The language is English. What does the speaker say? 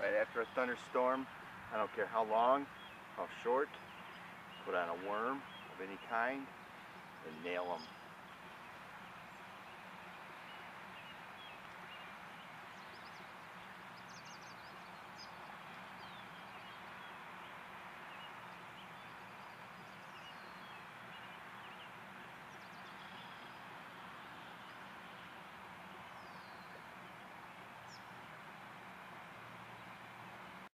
right after a thunderstorm. I don't care how long, how short, put on a worm of any kind and nail them.